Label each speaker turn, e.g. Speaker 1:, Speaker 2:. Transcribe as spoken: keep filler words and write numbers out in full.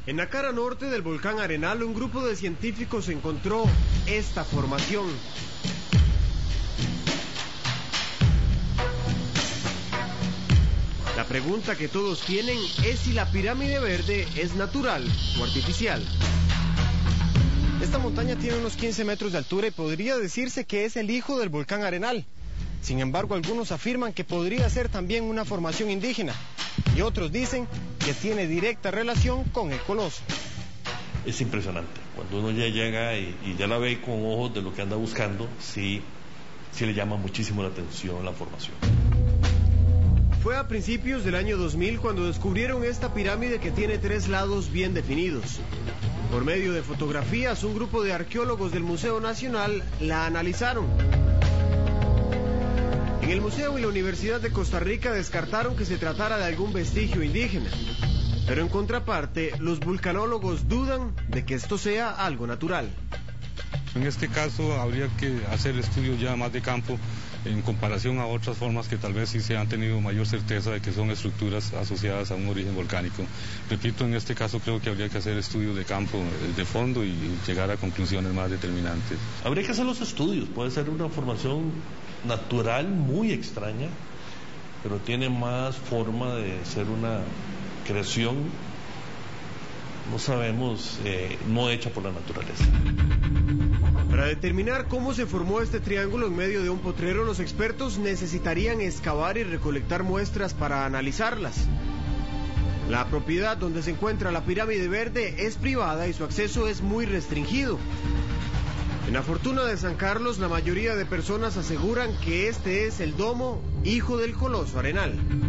Speaker 1: En la cara norte del volcán Arenal, un grupo de científicos encontró esta formación. La pregunta que todos tienen es si la pirámide verde es natural o artificial.
Speaker 2: Esta montaña tiene unos quince metros de altura y podría decirse que es el hijo del volcán Arenal. Sin embargo, algunos afirman que podría ser también una formación indígena y otros dicen que tiene directa relación con el Coloso.
Speaker 3: Es impresionante. Cuando uno ya llega y, y ya la ve con ojos de lo que anda buscando, sí, sí le llama muchísimo la atención la formación.
Speaker 1: Fue a principios del año dos mil cuando descubrieron esta pirámide que tiene tres lados bien definidos. Por medio de fotografías, un grupo de arqueólogos del Museo Nacional la analizaron. En el museo y la Universidad de Costa Rica descartaron que se tratara de algún vestigio indígena. Pero en contraparte, los vulcanólogos dudan de que esto sea algo natural.
Speaker 4: En este caso habría que hacer estudios ya más de campo en comparación a otras formas que tal vez sí se han tenido mayor certeza de que son estructuras asociadas a un origen volcánico. Repito, en este caso creo que habría que hacer estudios de campo de fondo y llegar a conclusiones más determinantes.
Speaker 3: Habría que hacer los estudios, puede ser una formación natural muy extraña, pero tiene más forma de ser una creación, no sabemos, eh, no hecha por la naturaleza.
Speaker 1: Para determinar cómo se formó este triángulo en medio de un potrero, los expertos necesitarían excavar y recolectar muestras para analizarlas. La propiedad donde se encuentra la pirámide verde es privada y su acceso es muy restringido. En la Fortuna de San Carlos, la mayoría de personas aseguran que este es el domo hijo del Coloso Arenal.